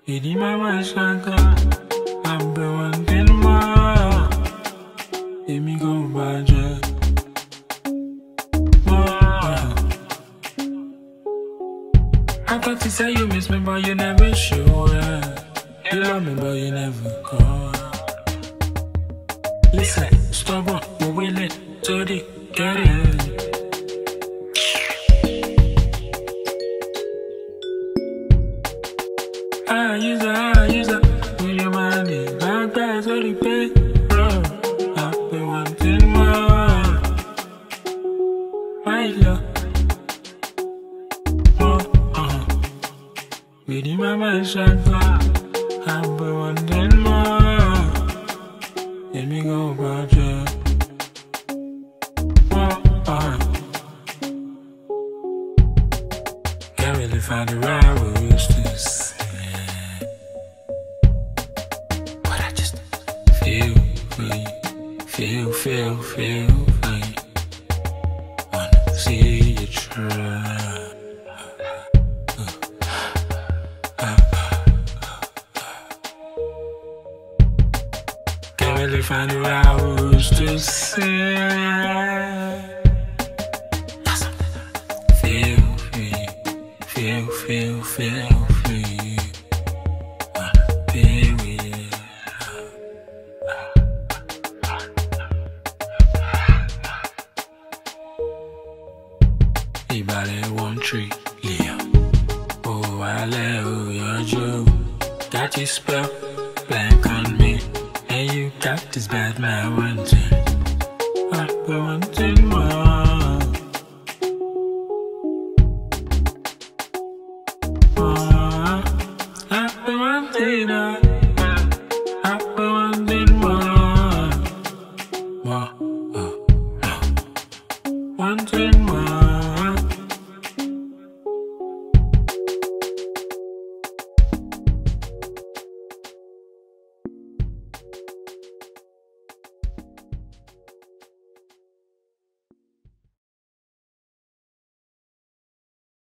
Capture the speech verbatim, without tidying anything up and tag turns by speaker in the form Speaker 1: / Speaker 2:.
Speaker 1: Idi mama shaka, I'm the one in ma. Let me go budget. I thought you say you miss me, but you never show it. You love me, but you never call. Listen, stubborn, we're willing to the get it. I use it, I use it. When your money, back guys, what you pay, bro. I've been wanting more. My love. Oh, uh-huh. With the mama shot, I've been wanting more. Let me go about you. Oh, uh-huh. Can't really find the right words to say. Feel free, feel, feel, feel free. Wanna see you try. Can't really find the right words to say. Feel free, feel, feel, feel free. Wanna be with you. Anybody want treat, yeah. Oh, I love your Joe. Got you spell blank on me, and you got this bad man wanting.